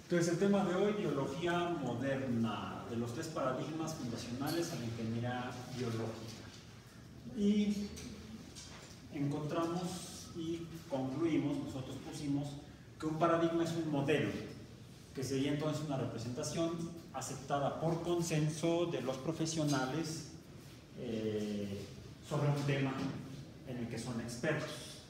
Entonces, el tema de hoy, biología moderna, de los tres paradigmas fundacionales a la ingeniería biológica. Y encontramos y concluimos, nosotros pusimos, que un paradigma es un modelo, que sería entonces una representación aceptada por consenso de los profesionales sobre un tema en el que son expertos.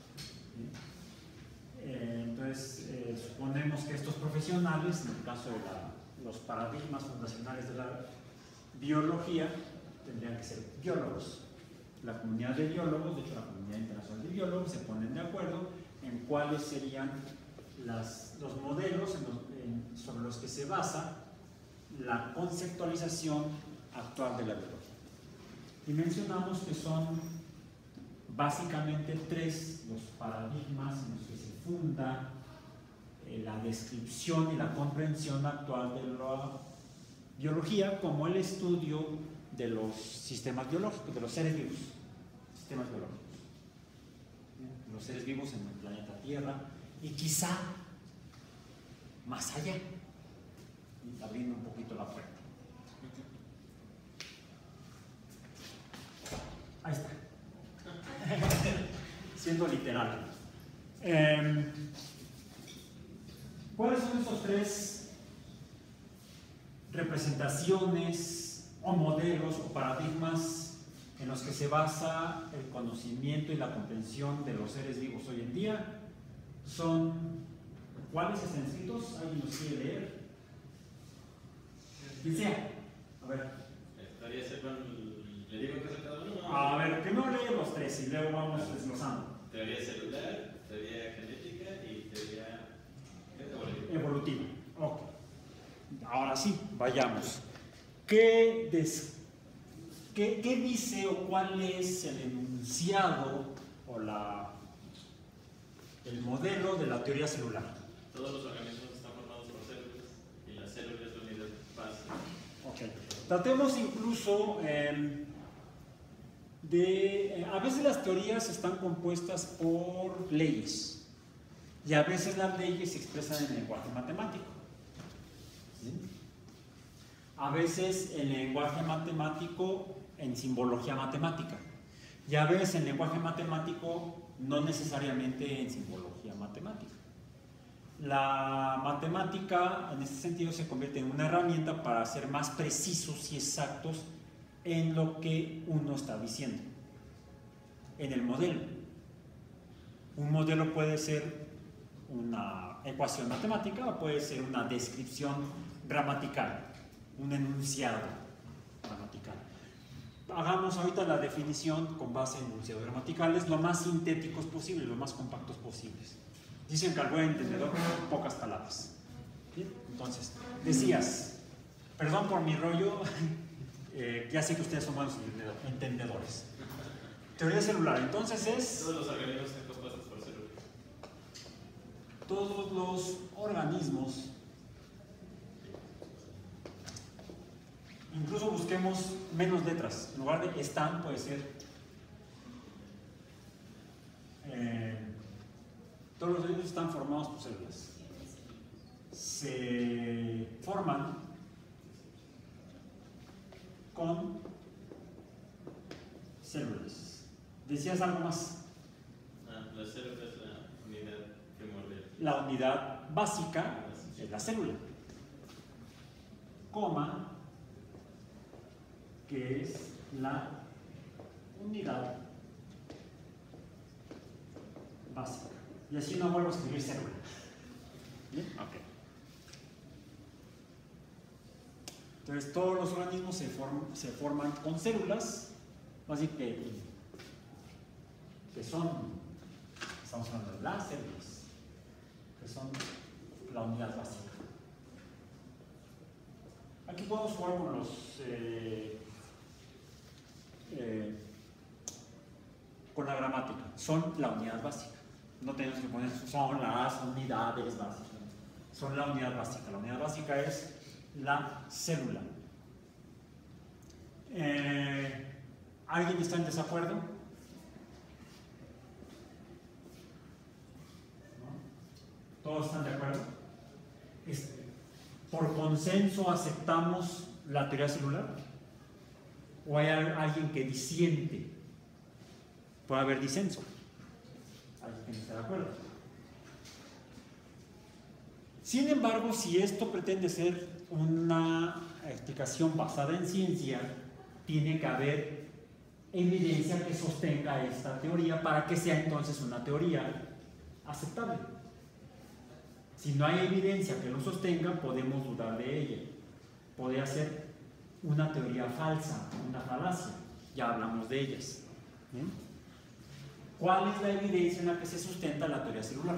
Entonces, suponemos que estos profesionales, en el caso de los paradigmas fundacionales de la biología, tendrían que ser biólogos. La comunidad de biólogos, de hecho la comunidad internacional de biólogos, se ponen de acuerdo en cuáles serían los modelos sobre los que se basa la conceptualización actual de la biología. Y mencionamos que son básicamente tres los paradigmas en los que se funda la descripción y la comprensión actual de la biología como el estudio de los sistemas biológicos, de los seres vivos, sistemas biológicos, los seres vivos en el planeta Tierra y quizá más allá, abriendo un poquito la puerta. Ahí está. Siendo literal. ¿Cuáles son esos tres representaciones o modelos o paradigmas en los que se basa el conocimiento y la comprensión de los seres vivos hoy en día? ¿Cuáles están escritos? ¿Alguien los quiere leer? ¿Quién sea? A ver. ¿Le digo qué es cada uno? A ver, primero lee los tres y luego vamos desglosando. Teoría celular, teoría genética y teoría evolutiva. Ok. Ahora sí, vayamos. ¿Qué dice o cuál es el enunciado o el modelo de la teoría celular? Todos los organismos están formados por células y la célula es la unidad básica. Ok. Tratemos incluso a veces las teorías están compuestas por leyes y a veces las leyes se expresan en lenguaje matemático. ¿Sí? A veces el lenguaje matemático en simbología matemática y a veces el lenguaje matemático no necesariamente en simbología matemática. La matemática en este sentido se convierte en una herramienta para ser más precisos y exactos en lo que uno está diciendo, en el modelo. Un modelo puede ser una ecuación matemática o puede ser una descripción gramatical, un enunciado gramatical. Hagamos ahorita la definición con base en enunciados gramaticales lo más sintéticos posible, lo más compactos posibles. Dicen que al buen entendedor pocas palabras. ¿Bien? Entonces, decías, perdón por mi rollo, ya sé que ustedes son buenos entendedores. Teoría celular, entonces es... Todos los organismos están compuestos por células. Todos los organismos, incluso busquemos menos letras, en lugar de están puede ser... todos los organismos están formados por células. Se forman con células. ¿Decías algo más? La célula es la unidad primordial. La unidad básica es la célula, coma, que es la unidad básica. Y así no vuelvo a escribir célula. ¿Bien? Ok. Entonces, todos los organismos se forman con células, así que son, estamos hablando de las células, que son la unidad básica. Aquí podemos jugar con con la gramática. Son la unidad básica. No tenemos que poner son las unidades básicas. Son la unidad básica. La unidad básica es la célula. ¿Alguien está en desacuerdo? ¿No? ¿Todos están de acuerdo? ¿por consenso aceptamos la teoría celular? ¿O hay alguien que disiente? Puede haber disenso. Alguien que no está de acuerdo. Sin embargo, si esto pretende ser una explicación basada en ciencia, tiene que haber evidencia que sostenga esta teoría para que sea entonces una teoría aceptable. Si no hay evidencia que lo sostenga, podemos dudar de ella. Podría ser una teoría falsa, una falacia. Ya hablamos de ellas. ¿Bien? ¿Cuál es la evidencia en la que se sustenta la teoría celular?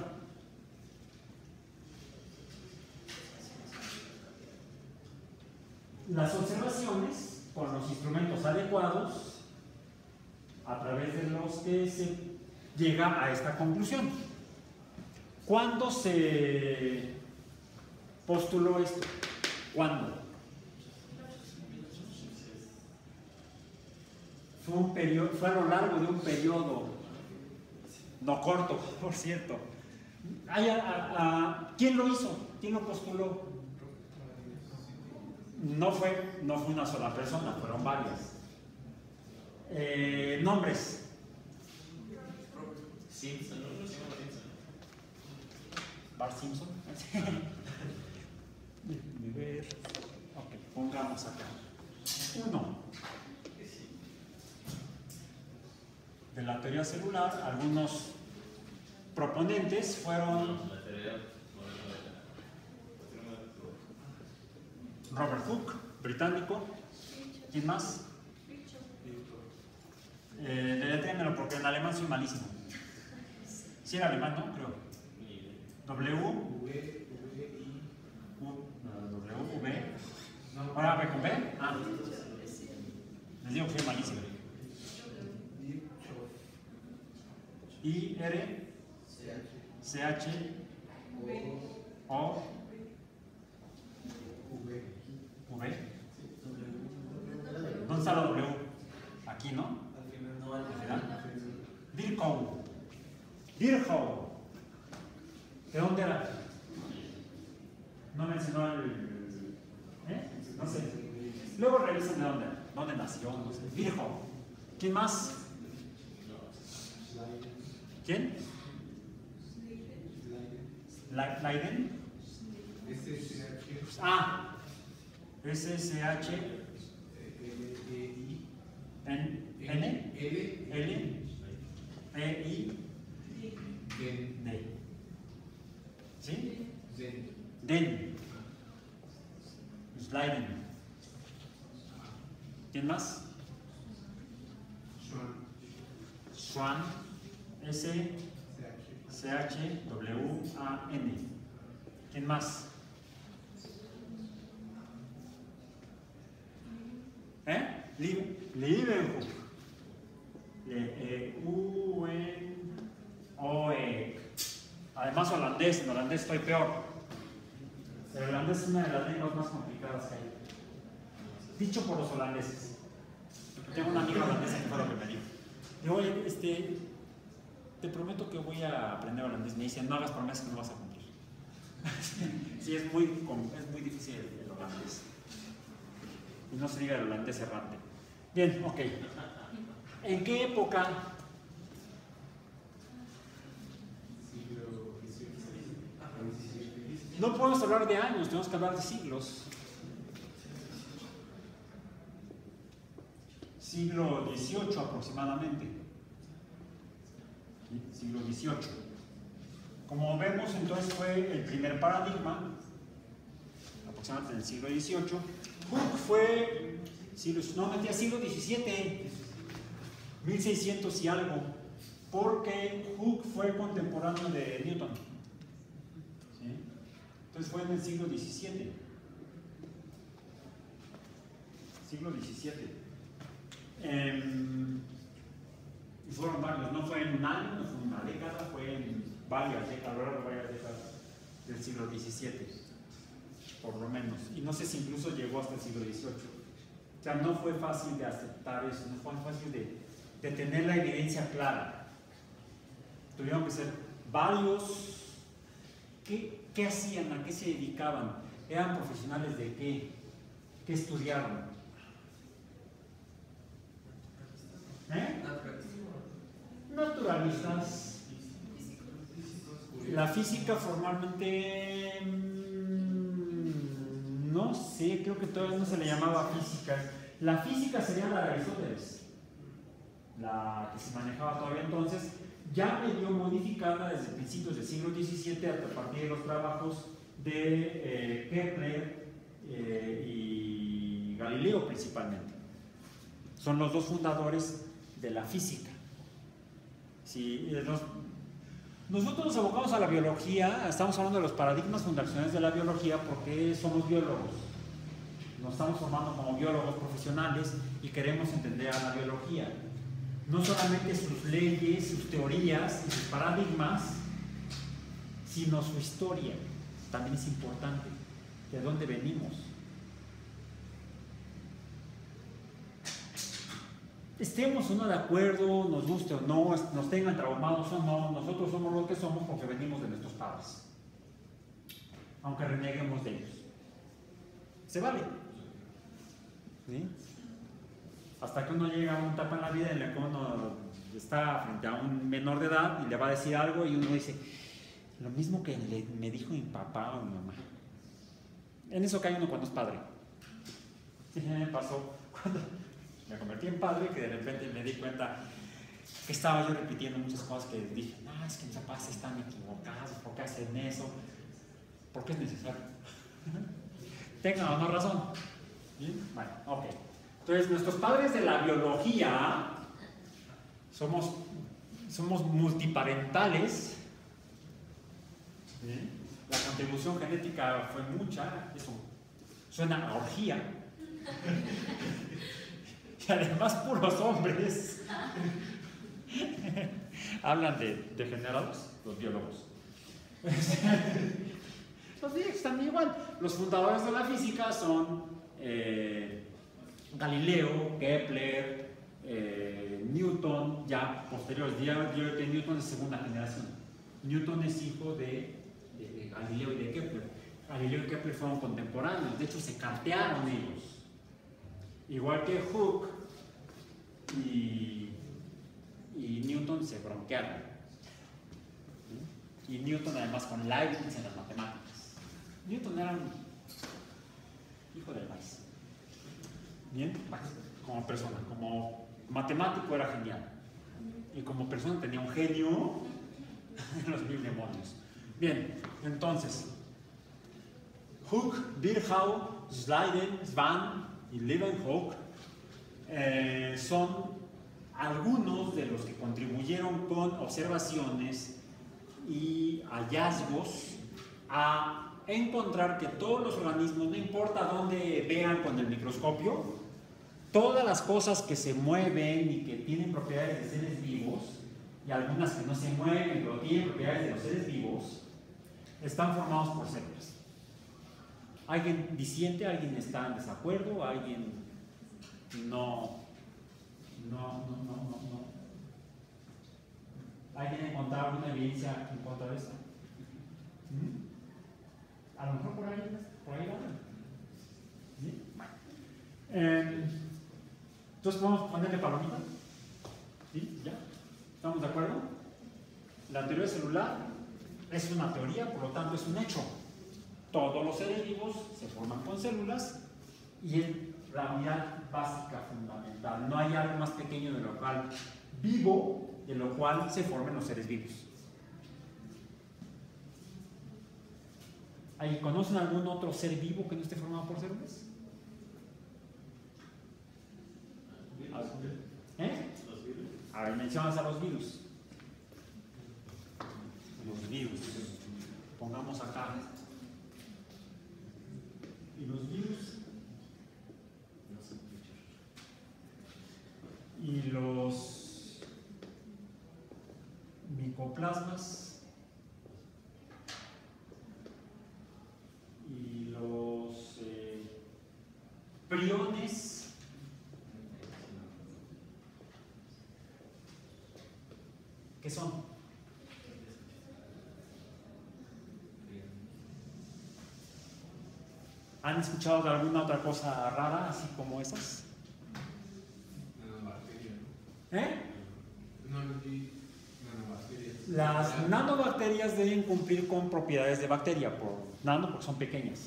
Las observaciones con los instrumentos adecuados a través de los que se llega a esta conclusión. ¿Cuándo se postuló esto? ¿Cuándo? Fue a lo largo de un periodo, no corto, por cierto. ¿Quién lo hizo? ¿Quién lo postuló? No fue una sola persona, fueron varias. Nombres. Simpson, ¿no? Se llama Simpson. Bart Simpson. Déjenme ver. Ok, pongamos acá. Uno. De la teoría celular, algunos proponentes fueron La teoría Robert Hooke, británico. ¿Quién más? Deletréamelo porque en alemán soy malísimo. Sí, en alemán, ¿no? Creo. W. Ahora B con B. Ah. Les digo que soy malísimo. I-R C-H O V. ¿Dónde está la W? Aquí, ¿no? Al final. Virchow. ¿De dónde era? No mencionó el... No sé. Luego revisan de dónde nació, no sé. Virchow. ¿Quién más? ¿Quién? Leiden. Ah, SSH N L E I D. ¿Sí? Den. Leiden. ¿Quién más? Schwann. S-C-H-W-A-N. ¿Quién más? Leeuwenhoek. Leeuwenhoek. Además holandés, en holandés estoy peor. El holandés es una de las lenguas más complicadas que hay. Dicho por los holandeses. Tengo una amiga holandesa que fue lo que me dijo. Digo, oye, te prometo que voy a aprender holandés. Me dicen, no hagas promesas que no vas a cumplir. Sí, es muy difícil el holandés. Y no se diga el holandés errante. Bien, ok. ¿En qué época? No podemos hablar de años, tenemos que hablar de siglos. Siglo XVIII aproximadamente. Siglo XVIII. Como vemos, entonces fue el primer paradigma, aproximadamente en el siglo XVIII. Hooke fue, siglo XVII, 1600 y algo, porque Hooke fue contemporáneo de Newton. ¿Sí? Entonces fue en el siglo XVII. Siglo XVII. Y fueron varios, no fue en un año, no fue en una década, fue en varias décadas, a lo largo de varias décadas del siglo XVII, por lo menos. Y no sé si incluso llegó hasta el siglo XVIII. O sea, no fue fácil de aceptar eso, no fue fácil de tener la evidencia clara. Tuvieron que ser varios. ¿Qué hacían? ¿A qué se dedicaban? ¿Eran profesionales de qué? ¿Qué estudiaron? Naturalistas. La física formalmente, no sé, creo que todavía no se le llamaba física. La física sería la de Aristóteles, la que se manejaba todavía entonces, ya medio modificada desde principios del siglo XVII a partir de los trabajos de Kepler y Galileo principalmente. Son los dos fundadores de la física. Sí, nosotros nos abocamos a la biología, estamos hablando de los paradigmas fundacionales de la biología porque somos biólogos. Nos estamos formando como biólogos profesionales y queremos entender a la biología. No solamente sus leyes, sus teorías y sus paradigmas, sino su historia. También es importante. ¿De dónde venimos? Estemos o no de acuerdo, nos guste o no, nos tengan traumados o no, nosotros somos lo que somos porque venimos de nuestros padres. Aunque reneguemos de ellos. ¿Se vale? ¿Sí? Hasta que uno llega a una etapa en la vida en la que uno está frente a un menor de edad y le va a decir algo y uno dice, lo mismo que me dijo mi papá o mi mamá. En eso cae uno cuando es padre. Sí, me pasó cuando me convertí en padre, que de repente me di cuenta que estaba yo repitiendo muchas cosas que dije, no, es que mis papás están equivocados, ¿por qué hacen eso? ¿Por qué es necesario? Tengan o no razón. ¿Bien? Bueno, ok. Entonces, nuestros padres de la biología somos multiparentales. ¿Bien? La contribución genética fue mucha, eso suena a orgía. Y además puros hombres. Hablan de degenerados los biólogos. Los biólogos también igual. Los fundadores de la física son Galileo, Kepler, Newton, ya posteriores. Yo creo que Newton es segunda generación. Newton es hijo de Galileo y de Kepler. Galileo y Kepler fueron contemporáneos, de hecho se cartearon ellos. Igual que Hooke y Newton se bronquearon. Y Newton además con Leibniz en las matemáticas. Newton era un hijo del maíz. Bien, como persona, como matemático era genial. Y como persona tenía un genio en los mil demonios. Bien, entonces, Hooke, Virchow, Schleiden, Swan y Leeuwenhoek son algunos de los que contribuyeron con observaciones y hallazgos a encontrar que todos los organismos, no importa dónde vean con el microscopio, todas las cosas que se mueven y que tienen propiedades de seres vivos, y algunas que no se mueven pero tienen propiedades de los seres vivos, están formados por células. ¿Alguien disiente? ¿Alguien está en desacuerdo? ¿Alguien no? ¿Alguien ha encontrado alguna evidencia en contra de esto? A lo mejor por ahí va. ¿Sí? Entonces vamos a ponerle palomita. ¿Sí? ¿Ya? ¿Estamos de acuerdo? La teoría celular es una teoría, por lo tanto es un hecho. Todos los seres vivos se forman con células y es la unidad básica fundamental. No hay algo más pequeño de lo cual vivo, de lo cual se formen los seres vivos. ¿Conocen algún otro ser vivo que no esté formado por células? A ver, mencionas a los virus. Los virus. Pongamos acá. Y los virus. Y los micoplasmas. Y los priones. ¿Qué son? ¿Han escuchado de alguna otra cosa rara, así como esas? Nanobacterias, ¿Eh? Nanobacterias. Las nanobacterias deben cumplir con propiedades de bacteria, por nano porque son pequeñas.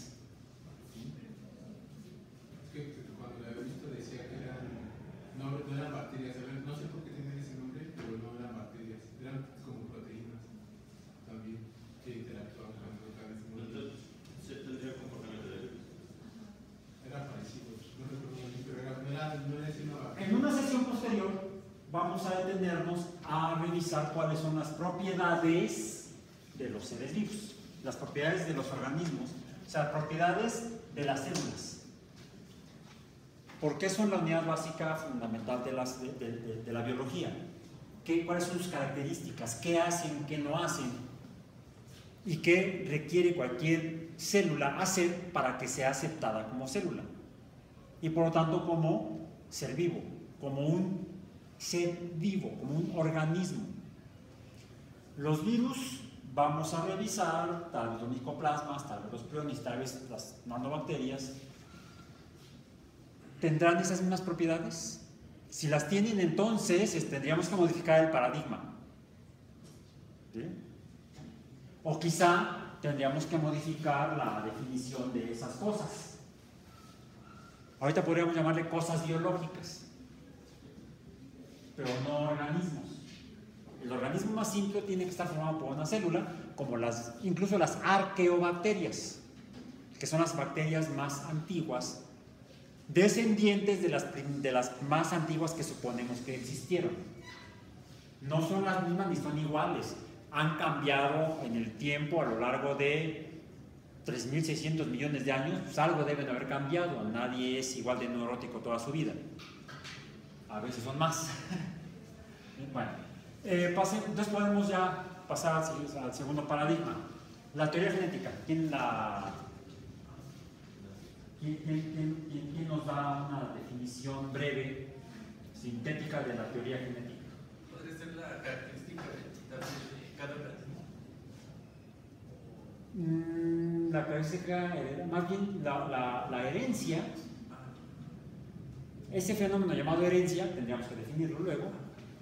Es que cuando la había visto decía que no eran bacterias, no sé por qué tienen ese nombre, pero no eran bacterias, eran como proteínas también que interactuaban con el organismo. Entonces, se tendría comportamiento de virus. Era parecido, no recuerdo bien, pero no era ese una bacteria. En una sesión posterior vamos a detenernos a revisar cuáles son las propiedades de los seres vivos, las propiedades de los organismos, o sea, propiedades de las células. ¿Por qué son la unidad básica fundamental de la biología? ¿Cuáles son sus características? ¿Qué hacen? ¿Qué no hacen? ¿Y qué requiere cualquier célula hacer para que sea aceptada como célula? Y por lo tanto como ser vivo, como un ser vivo, como un organismo. Los virus vamos a revisar, tal vez los micoplasmas, tal vez los priones, tal vez las nanobacterias. ¿Tendrán esas mismas propiedades? Si las tienen, entonces tendríamos que modificar el paradigma. ¿Sí? O quizá tendríamos que modificar la definición de esas cosas. Ahorita podríamos llamarle cosas biológicas, pero no organismos. El organismo más simple tiene que estar formado por una célula, como incluso las arqueobacterias, que son las bacterias más antiguas, descendientes de las más antiguas que suponemos que existieron. No son las mismas ni son iguales. Han cambiado en el tiempo a lo largo de 3.600 millones de años, pues algo deben haber cambiado. Nadie es igual de neurótico toda su vida. A veces son más. Bueno, entonces podemos ya pasar al segundo paradigma. La teoría genética. ¿Quién nos da una definición breve, sintética de la teoría genética? ¿Podría ser la característica de cada organismo? La característica, más bien la herencia, ese fenómeno llamado herencia, tendríamos que definirlo luego.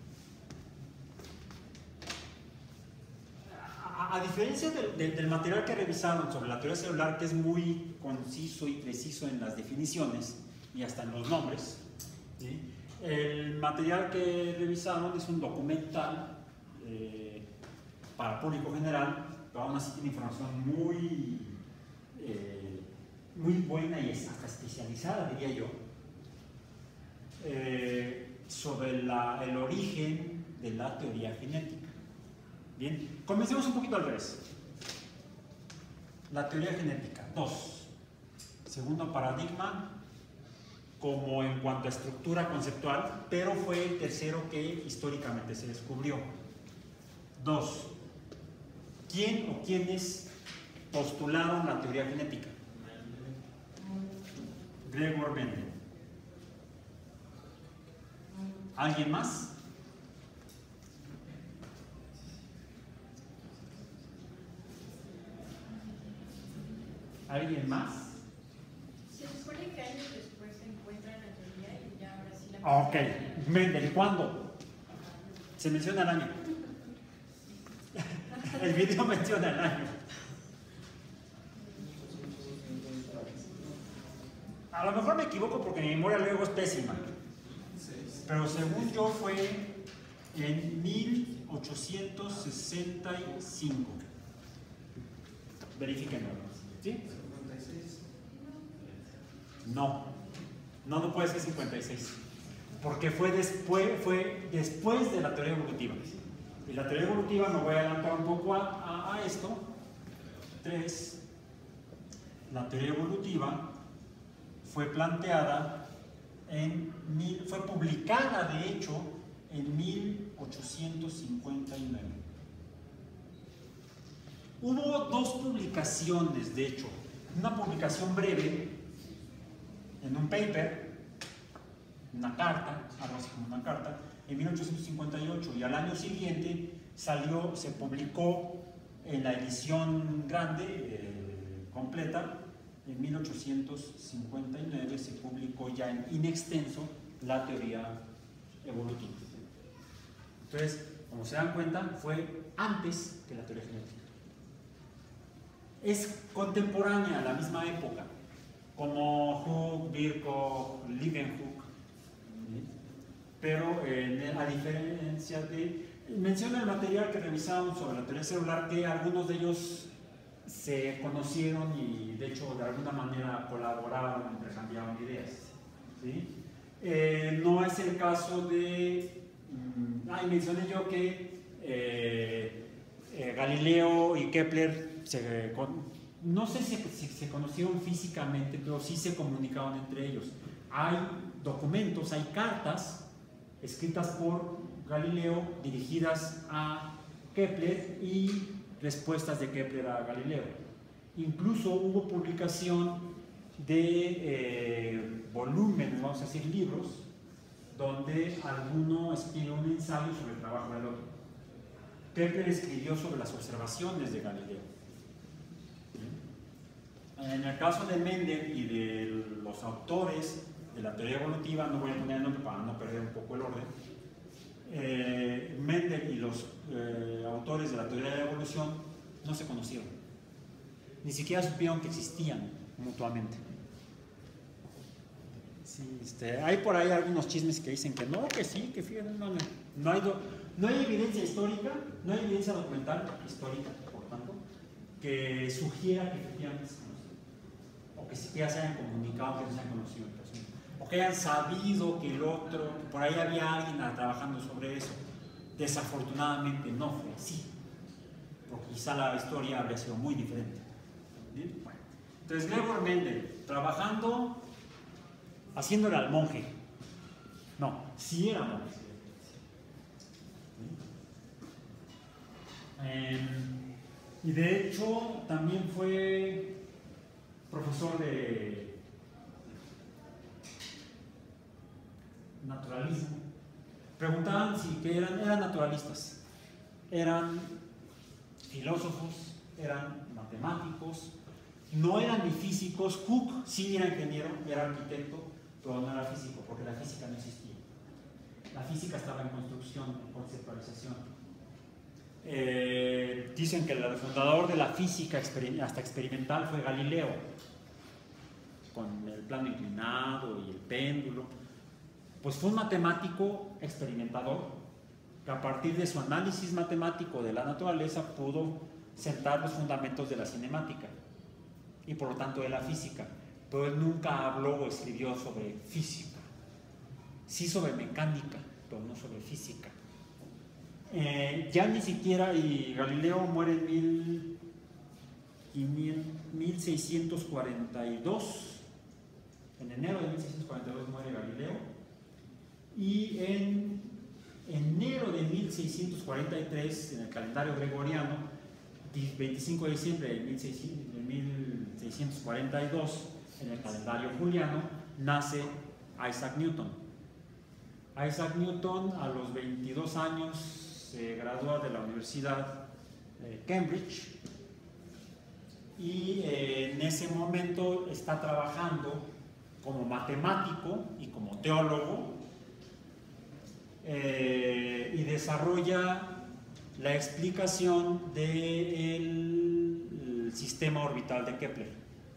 A diferencia del material que revisaron sobre la teoría celular, que es muy conciso y preciso en las definiciones y hasta en los nombres, ¿sí? El material que revisaron es un documental para público general, pero aún así tiene información muy buena y hasta especializada, diría yo, sobre el origen de la teoría genética. Bien, comencemos un poquito al revés. La teoría genética. 2. Segundo paradigma, como en cuanto a estructura conceptual, pero fue el tercero que históricamente se descubrió. 2. ¿Quién o quiénes postularon la teoría genética? Gregor Mendel. ¿Alguien más? ¿Alguien más? Se supone que años después se encuentra la teoría y ya ahora sí la... Ok, Mendel, ¿cuándo? Se menciona el año. El video menciona el año. A lo mejor me equivoco porque mi memoria luego es pésima. Pero según yo fue en 1865. Verifíquenlo. ¿Sí? No puede ser 56, porque fue después de la teoría evolutiva. Y la teoría evolutiva, me voy a adelantar un poco a esto. 3. La teoría evolutiva fue planteada fue publicada de hecho en 1859. Hubo 2 publicaciones, de hecho, una publicación breve en un paper, una carta, algo así como una carta, en 1858, y al año siguiente se publicó en la edición grande, completa, en 1859 se publicó ya in extenso la teoría evolutiva. Entonces, como se dan cuenta, fue antes que la teoría genética. Es contemporánea a la misma época, como Hooke, Birkhoff, Leeuwenhoek, ¿sí? Pero a diferencia de... Menciona el material que revisaron sobre la teoría celular, que algunos de ellos se conocieron y de hecho de alguna manera colaboraron, intercambiaron ideas, ¿sí? No es el caso de... mencioné yo que Galileo y Kepler no sé si se conocieron físicamente, pero sí se comunicaban entre ellos. Hay documentos, hay cartas escritas por Galileo dirigidas a Kepler y respuestas de Kepler a Galileo. Incluso hubo publicación de volúmenes, vamos a decir libros, donde alguno escribió un ensayo sobre el trabajo del otro. Kepler escribió sobre las observaciones de Galileo. En el caso de Mendel y de los autores de la teoría evolutiva, no voy a poner el nombre para no perder un poco el orden, Mendel y los autores de la teoría de la evolución no se conocieron, ni siquiera supieron que existían mutuamente. Sí, hay por ahí algunos chismes que dicen que no, que sí, que fíjense, no hay evidencia histórica, no hay evidencia documental histórica, por tanto, que sugiera que efectivamente se conocieron, o que siquiera se hayan comunicado, que no se hayan conocido en persona, o que hayan sabido que el otro, que por ahí había alguien trabajando sobre eso. Desafortunadamente no fue así, porque quizá la historia habría sido muy diferente. ¿Bien? Bueno, entonces Gregor Mendel, trabajando, haciéndole al monje. No, sí era monje. Y de hecho también fue profesor de naturalismo. Preguntaban si que eran naturalistas, eran filósofos, eran matemáticos, no eran ni físicos. Hooke sí era ingeniero, era arquitecto, pero no era físico, porque la física no existía. La física estaba en construcción, en conceptualización. Dicen que el fundador de la física hasta experimental fue Galileo, con el plano inclinado y el péndulo. Pues fue un matemático experimentador que a partir de su análisis matemático de la naturaleza pudo sentar los fundamentos de la cinemática y por lo tanto de la física, pero él nunca habló o escribió sobre física, sí sobre mecánica, pero no sobre física. Ya ni siquiera, y Galileo muere en 1642, en enero de 1642 muere Galileo, y en enero de 1643, en el calendario gregoriano, 25 de diciembre de 1642, en el calendario juliano, nace Isaac Newton. Isaac Newton a los 22 años se gradúa de la Universidad de Cambridge y en ese momento está trabajando como matemático y como teólogo y desarrolla la explicación del sistema orbital de Kepler,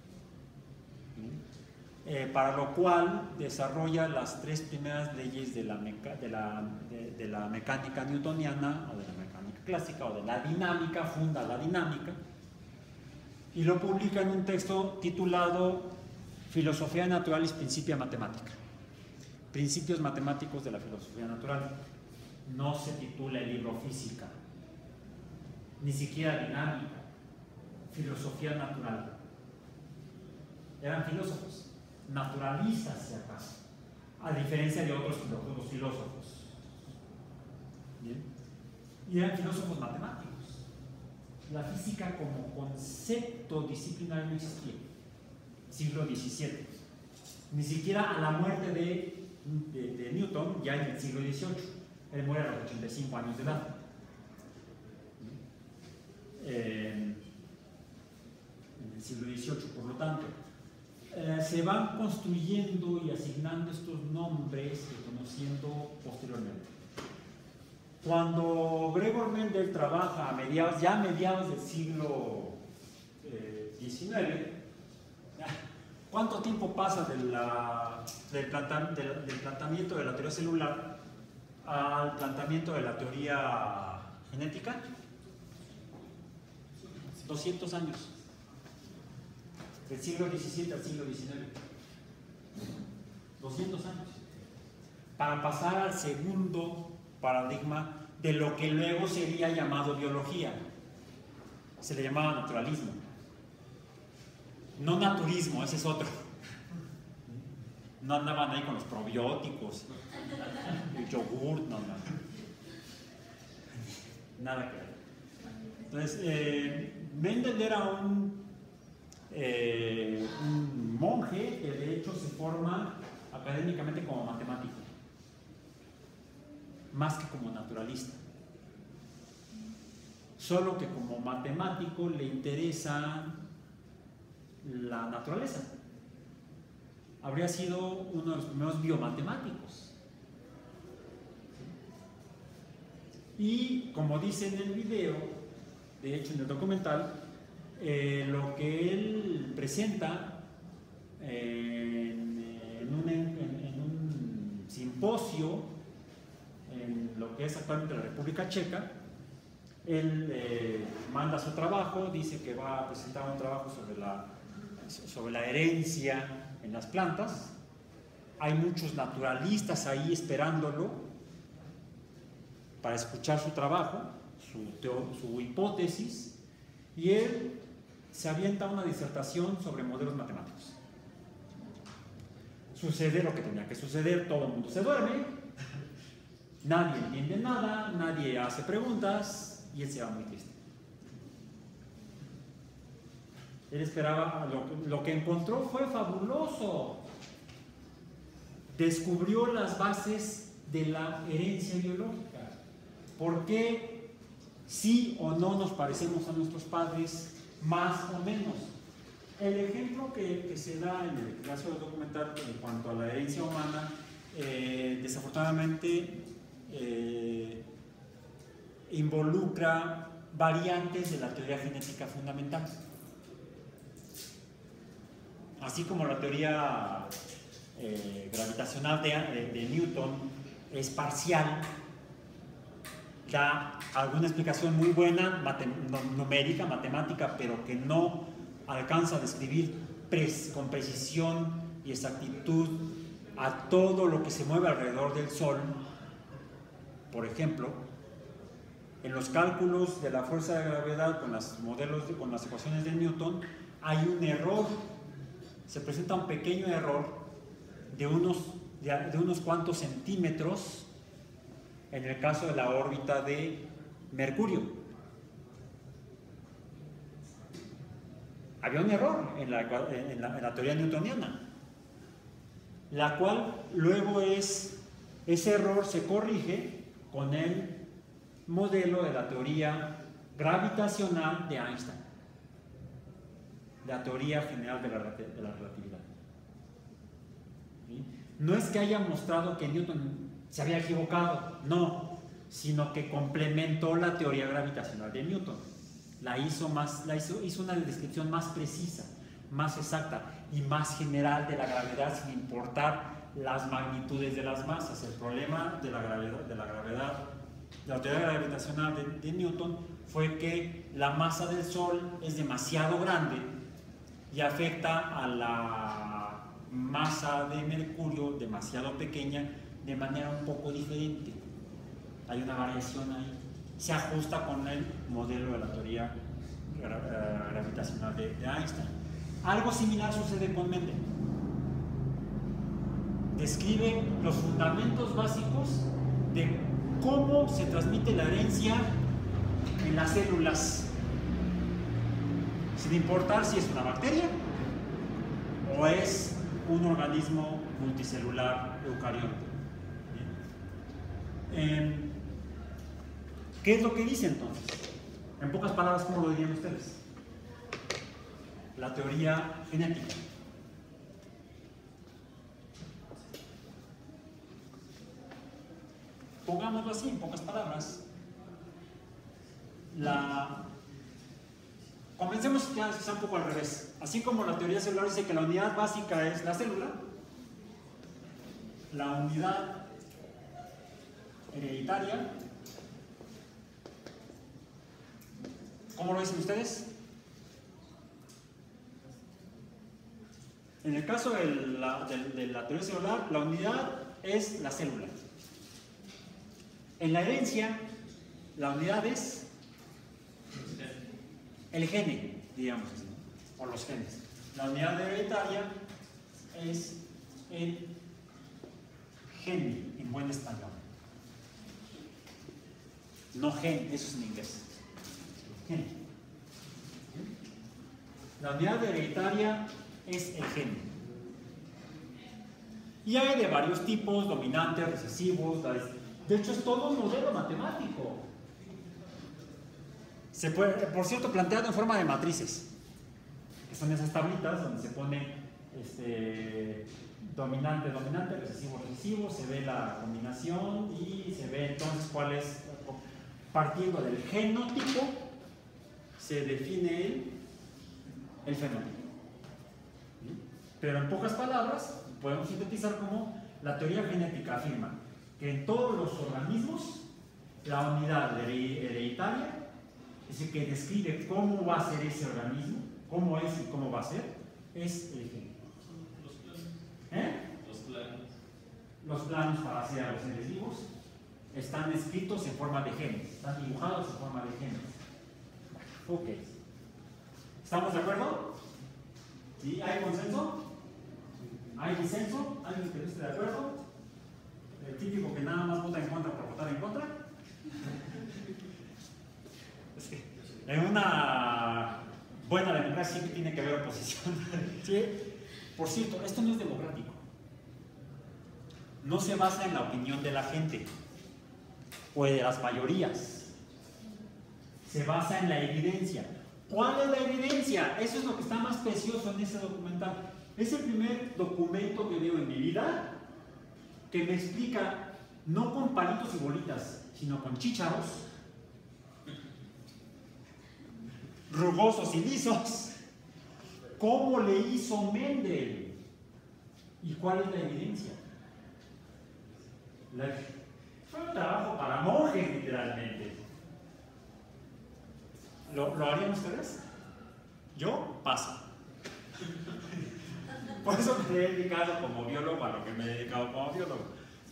para lo cual desarrolla las tres primeras leyes de la mecánica newtoniana o de la mecánica clásica o de la dinámica, funda la dinámica y lo publica en un texto titulado Filosofía Naturalis Principia Mathematica, Principios Matemáticos de la Filosofía Natural. No se titula el libro Física, ni siquiera Dinámica, Filosofía Natural. Eran filósofos, naturalistas si acaso, a diferencia de otros filósofos. ¿Bien? Y eran filósofos matemáticos. La física como concepto disciplinario no existía. Siglo XVII. Ni siquiera a la muerte de Newton, ya en el siglo XVIII. Él muere a los 85 años de edad. En el siglo XVIII, por lo tanto. se van construyendo y asignando estos nombres y conociendo posteriormente. Cuando Gregor Mendel trabaja a mediados del siglo XIX, ¿cuánto tiempo pasa del planteamiento de la teoría celular al planteamiento de la teoría genética? 200 años. Del siglo XVII al siglo XIX. 200 años. Para pasar al segundo paradigma de lo que luego sería llamado biología. Se le llamaba naturalismo. No naturismo, ese es otro. No andaban ahí con los probióticos, el yogur, no. Nada que ver. Entonces, Mendel era un monje que de hecho se forma académicamente como matemático, más que como naturalista. Solo que como matemático le interesa la naturaleza. Habría sido uno de los primeros biomatemáticos. Y como dice en el video, de hecho en el documental, lo que él presenta en un simposio en lo que es actualmente la República Checa, él manda su trabajo, dice que va a presentar un trabajo sobre la herencia en las plantas. Hay muchos naturalistas ahí esperándolo para escuchar su trabajo, su hipótesis, y él se avienta una disertación sobre modelos matemáticos. Sucede lo que tenía que suceder, todo el mundo se duerme, nadie entiende nada, nadie hace preguntas y él se va muy triste. Él esperaba, lo que encontró fue fabuloso. Descubrió las bases de la herencia biológica. ¿Por qué sí o no nos parecemos a nuestros padres, más o menos? El ejemplo que se da en el caso del documental en cuanto a la herencia humana, desafortunadamente involucra variantes de la teoría genética fundamental. Así como la teoría gravitacional de Newton es parcial, da alguna explicación muy buena, numérica, matemática, pero que no alcanza a describir con precisión y exactitud a todo lo que se mueve alrededor del Sol. Por ejemplo, en los cálculos de la fuerza de gravedad con los modelos, con las ecuaciones de Newton, hay un error. Se presenta un pequeño error de unos cuantos centímetros en el caso de la órbita de Mercurio. Había un error en la teoría newtoniana, la cual luego ese error se corrige con el modelo de la teoría gravitacional de Einstein, la teoría general de la relatividad. ¿Sí? No es que haya mostrado que Newton se había equivocado, no, sino que complementó la teoría gravitacional de Newton. Hizo una descripción más precisa, más exacta y más general de la gravedad, sin importar las magnitudes de las masas. El problema de la teoría gravitacional de Newton fue que la masa del Sol es demasiado grande y afecta a la masa de Mercurio demasiado pequeña de manera un poco diferente. Hay una variación ahí. Se ajusta con el modelo de la teoría gravitacional de Einstein. Algo similar sucede con Mendel. Describe los fundamentos básicos de cómo se transmite la herencia en las células, sin importar si es una bacteria o es un organismo multicelular eucarionte. ¿Qué es lo que dice entonces? En pocas palabras, ¿cómo lo dirían ustedes? La teoría genética. pongámoslo así, en pocas palabras. Comencemos ya un poco al revés. Así como la teoría celular dice que la unidad básica es la célula, la unidad hereditaria, ¿cómo lo dicen ustedes? En el caso de la teoría celular, la unidad es la célula. En la herencia, la unidad es el gene, digamos así, o los genes. La unidad hereditaria es el gene, en buen español. No gen, eso es en inglés. Gen. La unidad hereditaria es el gen. Y hay de varios tipos, dominantes, recesivos. De hecho, es todo un modelo matemático. Se puede, por cierto, planteado en forma de matrices, que son esas tablitas donde se pone dominante, dominante, recesivo, recesivo, se ve la combinación y se ve entonces cuál es, partiendo del genotipo, se define el fenotipo. Pero en pocas palabras, podemos sintetizar como la teoría genética afirma que en todos los organismos la unidad hereditaria, es decir, que describe cómo va a ser ese organismo, cómo es y cómo va a ser, es el gen. Los planos. Los planos. Los planos para hacer a los seres vivos están escritos en forma de genes, están dibujados en forma de genes. Ok. ¿Estamos de acuerdo? ¿Sí? ¿Hay consenso? ¿Hay disenso? ¿Alguien que no esté de acuerdo? El típico que nada más vota en contra por votar en contra. Es que en una buena democracia siempre tiene que haber oposición. ¿Sí? Por cierto, esto no es democrático. No se basa en la opinión de la gente o de las mayorías. Se basa en la evidencia. ¿Cuál es la evidencia? Eso es lo que está más precioso en ese documental. Es el primer documento que veo en mi vida que me explica, no con palitos y bolitas, sino con chícharos, rugosos y lisos, cómo le hizo Mendel y cuál es la evidencia. Fue un trabajo para monjes, literalmente. ¿Lo harían ustedes? Yo paso. Por eso me he dedicado como biólogo a lo que me he dedicado como biólogo.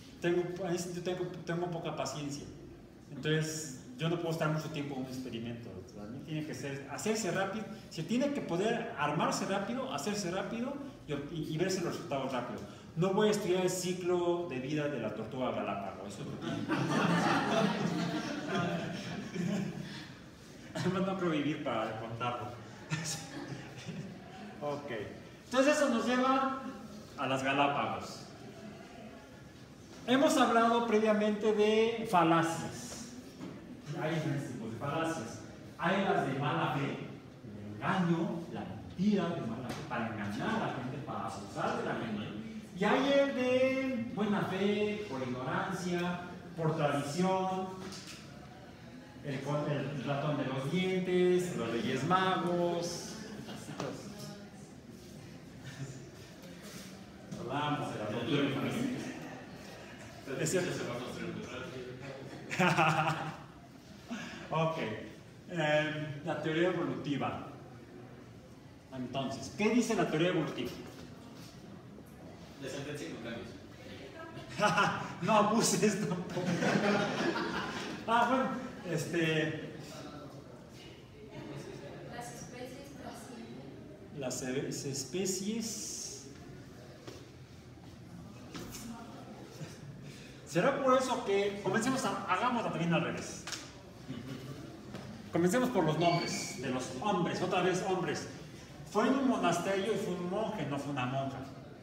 Tengo poca paciencia. Entonces, yo no puedo estar mucho tiempo en un experimento. A mí tiene que ser, hacerse rápido. Se tiene que poder armarse rápido, hacerse rápido y verse los resultados rápido. No voy a estudiar el ciclo de vida de la tortuga galápago. Eso es lo que... Además, no creo vivir para contarlo. Ok. Entonces eso nos lleva a las Galápagos. Hemos hablado previamente de falacias. Hay diferentes tipos de falacias. Hay las de mala fe, el engaño, la mentira de mala fe, para engañar a la gente, para abusar de la gente. Y hay el de buena fe, por ignorancia, por tradición, el ratón de los dientes, los Reyes Magos. Hablamos de la ruptura infantil. Es cierto. Se va a construir muy rápido. Ok. La teoría evolutiva. Entonces, ¿qué dice la teoría evolutiva? Descendencia y cambios. No abuses tampoco. Bueno, Las especies trascienden. las especies. ¿Será por eso que hagámosla también al revés? Comencemos por los nombres de los hombres, otra vez hombres. Fue en un monasterio y fue un monje, no fue una monja.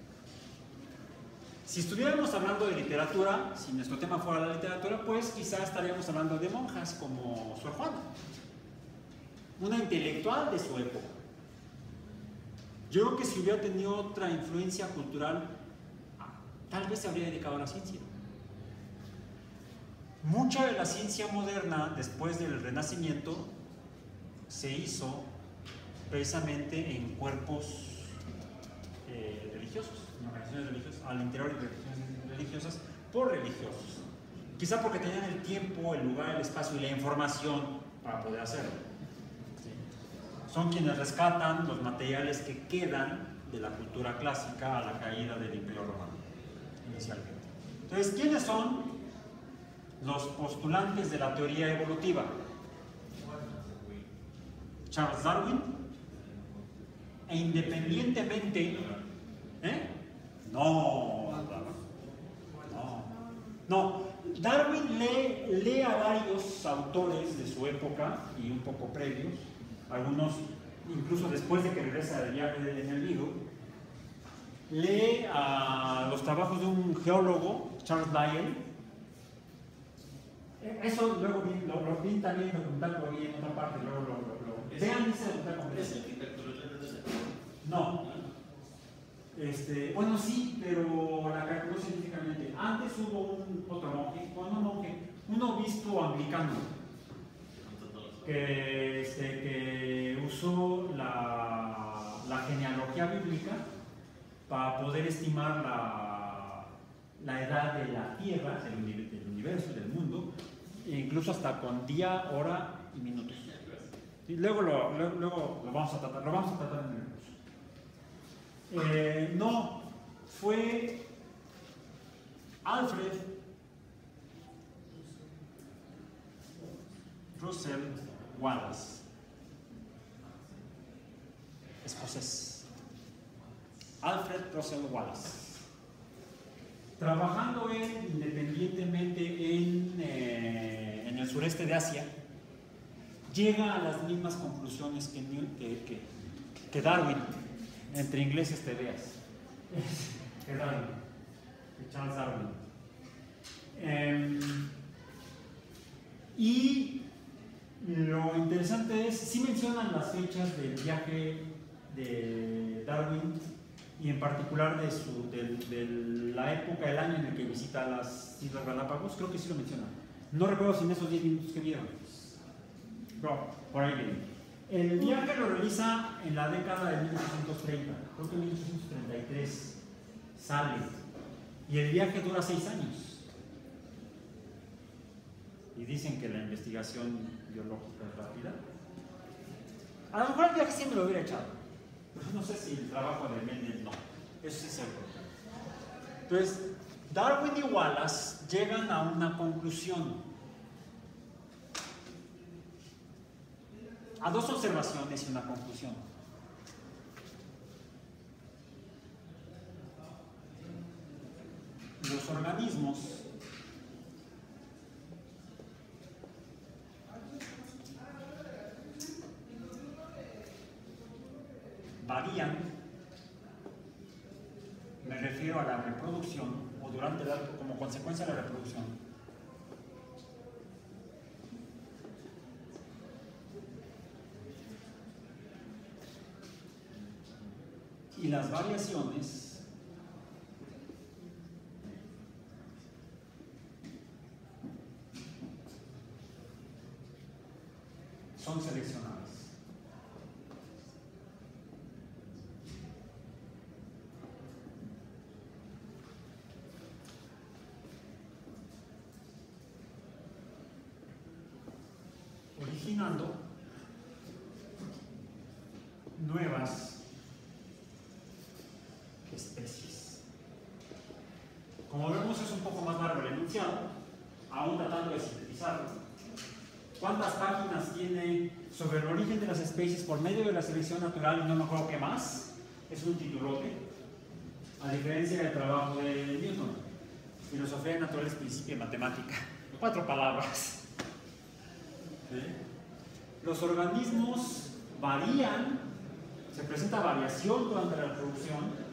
Si estuviéramos hablando de literatura, si nuestro tema fuera la literatura, pues quizás estaríamos hablando de monjas como Sor Juana, una intelectual de su época. Yo creo que si hubiera tenido otra influencia cultural, tal vez se habría dedicado a la ciencia. mucha de la ciencia moderna después del Renacimiento se hizo precisamente en cuerpos religiosos, en organizaciones religiosas, al interior de organizaciones religiosas, por religiosos. Quizá porque tenían el tiempo, el lugar, el espacio y la información para poder hacerlo. ¿Sí? Son quienes rescatan los materiales que quedan de la cultura clásica a la caída del Imperio Romano, inicialmente. Entonces, ¿quiénes son los postulantes de la teoría evolutiva? Charles Darwin, e independientemente, no, Darwin lee a varios autores de su época y un poco previos, algunos incluso después de que regresa del viaje en el Beagle, lee a los trabajos de un geólogo, Charles Lyell. Eso luego lo vi también documental, lo vi en otra parte, vean ese documental completo. No. Bueno, sí, pero la calculó científicamente. Antes hubo un obispo anglicano que usó la genealogía bíblica para poder estimar la edad de la Tierra, del universo, del mundo, e incluso hasta con día, hora y minutos. Y luego lo vamos a tratar en el curso. No, fue Alfred Russell Wallace, escocés. Alfred Russell Wallace, trabajando él independientemente en el sureste de Asia, llega a las mismas conclusiones que Darwin, entre ingleses te veas, que Charles Darwin. Y lo interesante es, sí mencionan las fechas del viaje de Darwin y en particular de la época del año en el que visita las Islas Galápagos, creo que sí lo mencionan. No recuerdo si en esos 10 minutos que vieron. No, por ahí viene. El viaje lo realiza en la década de 1830, creo que en 1833 sale, y el viaje dura 6 años. Y dicen que la investigación biológica es rápida. A lo mejor el viaje siempre lo hubiera echado, pero no sé si el trabajo de Mendel no, eso sí es seguro. Entonces, Darwin y Wallace llegan a una conclusión, a dos observaciones y una conclusión. Los organismos varían, me refiero a la reproducción o como consecuencia de la reproducción. Y las variaciones son seleccionadas. Originando nuevas especies. Como vemos, es un poco más largo el enunciado, aún tratando de sintetizarlo. ¿Cuántas páginas tiene sobre el origen de las especies por medio de la selección natural? Y no me acuerdo qué más. Es un titulote, a diferencia del trabajo de Newton, Filosofía de Naturales, Principio de Matemática. 4 palabras. Los organismos varían, se presenta variación durante la reproducción.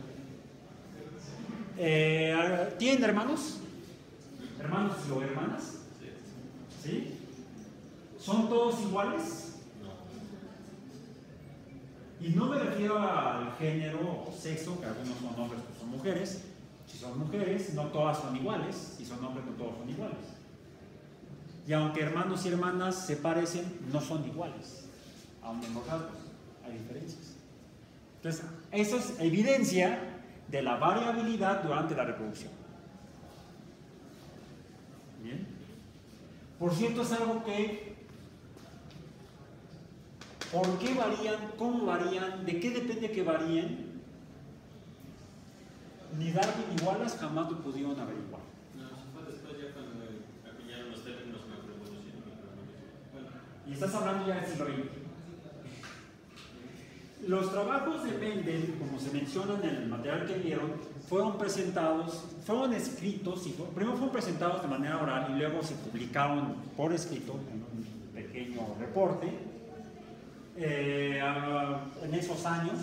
¿Tienen hermanos? ¿Hermanos o hermanas? ¿Sí? ¿Son todos iguales? Y no me refiero al género o sexo, que algunos son hombres, otros son mujeres. Si son mujeres, no todas son iguales. Si son hombres, no todos son iguales. Y aunque hermanos y hermanas se parecen, no son iguales. Aún en los rasgos hay diferencias. Entonces, eso es evidencia de la variabilidad durante la reproducción. Bien. Por cierto, es algo que, ¿por qué varían? ¿Cómo varían? ¿De qué depende que varíen? Ni Darwin ni Wallace jamás lo pudieron averiguar. No, eso fue después ya cuando acuñaron los términos macroevolución y microevolución. Bueno, Y estás hablando ya del siglo XX. Los trabajos de Mendel, como se menciona en el material que vieron, fueron presentados, fueron escritos, primero fueron presentados de manera oral y luego se publicaron por escrito en un pequeño reporte. En esos años,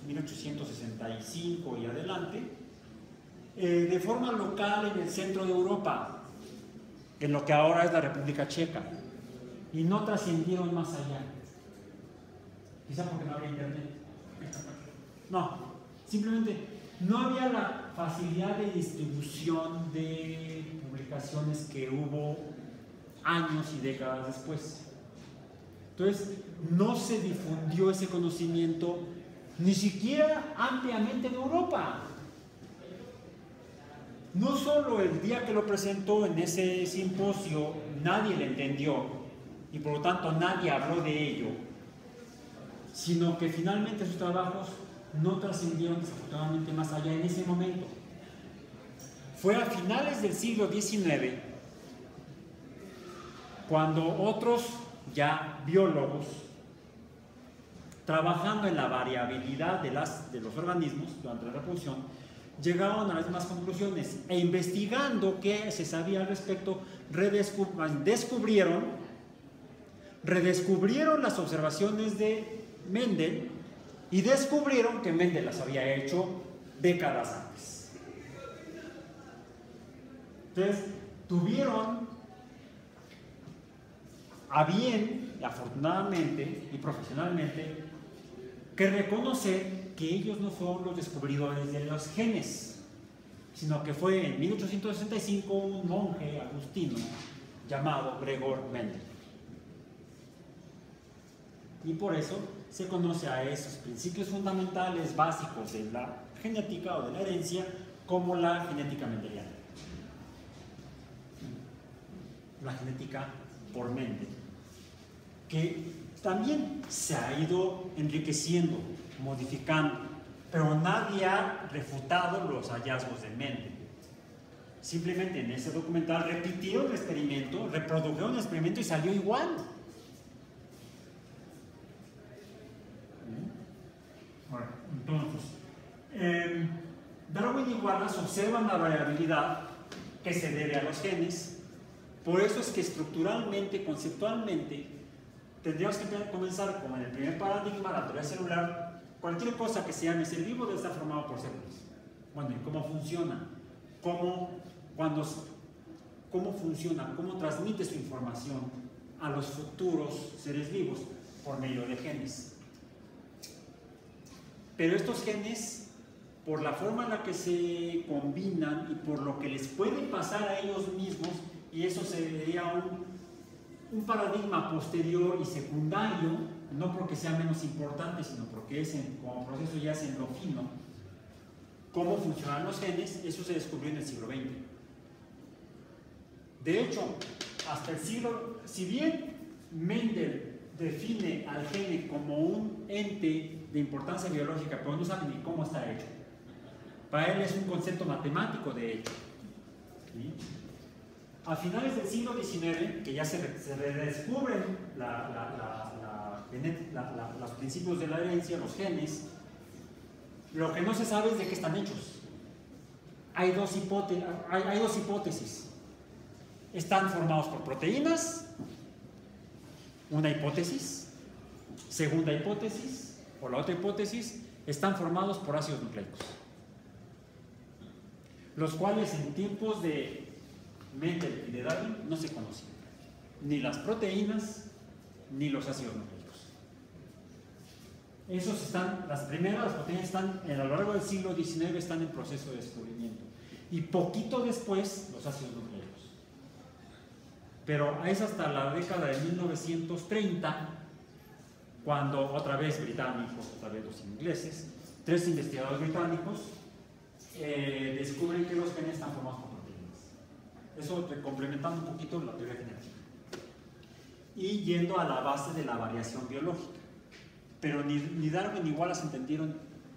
1865 y adelante, de forma local en el centro de Europa, en lo que ahora es la República Checa, y no trascendieron más allá. Quizá porque no había internet. No, simplemente no había la facilidad de distribución de publicaciones que hubo años y décadas después. Entonces, no se difundió ese conocimiento ni siquiera ampliamente en Europa. No solo el día que lo presentó en ese simposio, nadie le entendió y por lo tanto nadie habló de ello, sino que finalmente sus trabajos no trascendieron desafortunadamente más allá en ese momento. Fue a finales del siglo XIX cuando otros ya biólogos, trabajando en la variabilidad de los organismos durante la reproducción, llegaron a las mismas conclusiones e investigando qué se sabía al respecto, redescubrieron las observaciones de Mendel y descubrieron que Mendel las había hecho décadas antes. Entonces, tuvieron a bien, afortunadamente y profesionalmente, que reconocer que ellos no fueron los descubridores de los genes, sino que fue en 1865 un monje agustino llamado Gregor Mendel. Y por eso se conoce a esos principios fundamentales básicos de la genética o de la herencia como la genética mendeliana. La genética por Mendel, que también se ha ido enriqueciendo, modificando, pero nadie ha refutado los hallazgos de Mendel. Simplemente en ese documental repitieron el experimento, reprodujeron el experimento y salió igual. Bueno, entonces, Darwin y Wallace observan la variabilidad que se debe a los genes. Por eso es que estructuralmente, conceptualmente, tendríamos que comenzar con el primer paradigma, la teoría celular. Cualquier cosa que se llame ser vivo debe estar formado por células. Bueno, ¿y cómo funciona? ¿Cómo funciona? ¿Cómo transmite su información a los futuros seres vivos? Por medio de genes. Pero estos genes, por la forma en la que se combinan y por lo que les puede pasar a ellos mismos, y eso sería un paradigma posterior y secundario, no porque sea menos importante, sino porque es como proceso ya es en lo fino, cómo funcionan los genes, eso se descubrió en el siglo XX. De hecho, hasta el siglo, si bien Mendel define al gene como un ente de importancia biológica, pero no sabe ni cómo está hecho. Para él es un concepto matemático, de hecho. ¿Sí? A finales del siglo XIX, que ya se redescubren los principios de la herencia, los genes, lo que no se sabe es de qué están hechos. Hay dos hipótesis. Están formados por proteínas, una hipótesis. Segunda hipótesis, o la otra hipótesis, están formados por ácidos nucleicos, los cuales en tiempos de Mendel y de Darwin no se conocían, ni las proteínas ni los ácidos nucleicos. Esos están, las proteínas están a lo largo del siglo XIX, están en proceso de descubrimiento, y poquito después los ácidos nucleicos. Pero es hasta la década de 1930 cuando otra vez británicos, otra vez los ingleses, 3 investigadores británicos descubren que los genes están formados por proteínas. Eso complementando un poquito la teoría genética. Y yendo a la base de la variación biológica. Pero ni Darwin ni Wallace entendieron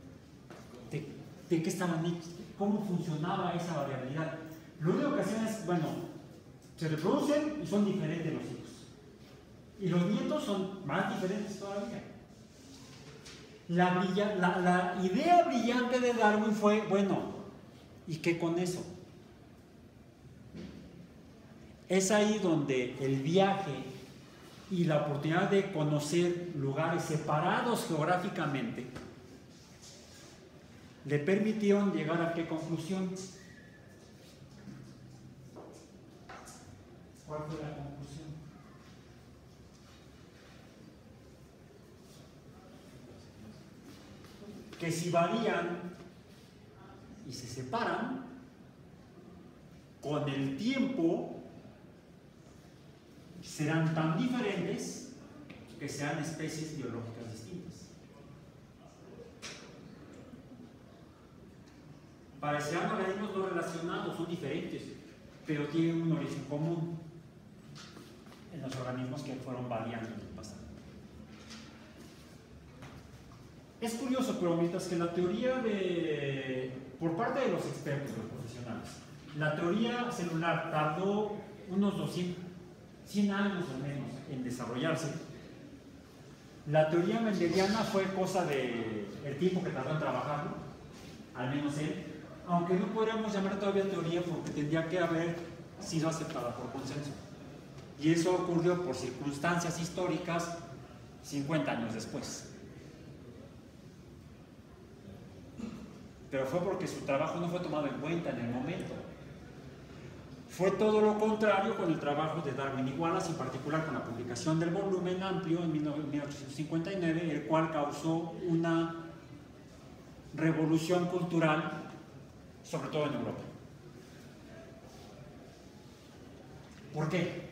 de qué estaban hechos, cómo funcionaba esa variabilidad. Lo único que hacían es, bueno, se reproducen y son diferentes los hijos. Y los nietos son más diferentes todavía. La idea brillante de Darwin fue, bueno, ¿y qué con eso? Es ahí donde el viaje y la oportunidad de conocer lugares separados geográficamente le permitieron llegar a qué conclusión. ¿Cuál fue la conclusión? Que si varían y se separan, con el tiempo serán tan diferentes que sean especies biológicas distintas. Parecerán organismos no relacionados, son diferentes, pero tienen un origen común en los organismos que fueron variando en el pasado. Es curioso, pero mientras que la teoría por parte de los expertos, los profesionales, la teoría celular tardó unos 100 años o menos en desarrollarse, la teoría mendeliana fue cosa del tiempo que tardó en trabajarlo, al menos él, aunque no podríamos llamar todavía teoría porque tendría que haber sido aceptada por consenso. Y eso ocurrió por circunstancias históricas 50 años después. Pero fue porque su trabajo no fue tomado en cuenta en el momento. Fue todo lo contrario con el trabajo de Darwin y Wallace, en particular con la publicación del volumen amplio en 1859, el cual causó una revolución cultural, sobre todo en Europa. ¿Por qué?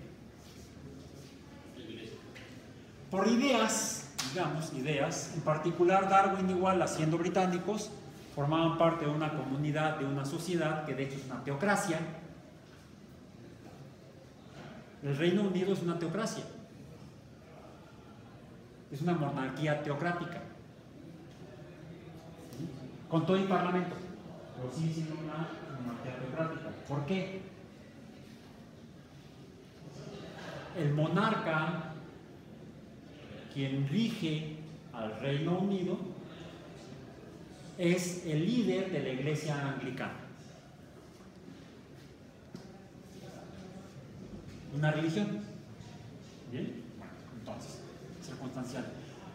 Por ideas, digamos, ideas. En particular, Darwin y Wallace, siendo británicos, formaban parte de una comunidad, de una sociedad que de hecho es una teocracia. El Reino Unido es una teocracia. Es una monarquía teocrática. Con todo el parlamento. Pero sigue siendo una monarquía teocrática. ¿Por qué? El monarca, quien rige al Reino Unido, es el líder de la Iglesia Anglicana. Una religión. ¿Bien? Bueno, entonces, circunstancial.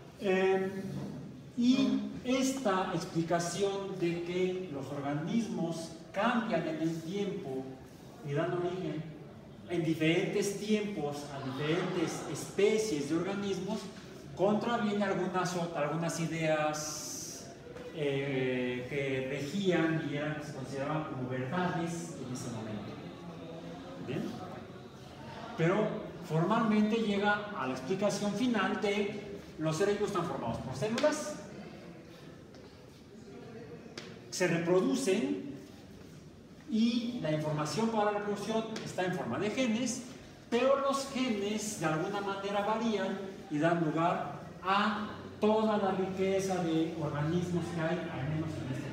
Y esta explicación de que los organismos cambian en el tiempo y dan origen en diferentes tiempos a diferentes especies de organismos, contraviene algunas ideas que regían y se consideraban como verdades en ese momento. ¿Bien? Pero formalmente llega a la explicación final de los seres vivos están formados por células, se reproducen y la información para la reproducción está en forma de genes, pero los genes de alguna manera varían y dan lugar a toda la riqueza de organismos que hay, al menos en este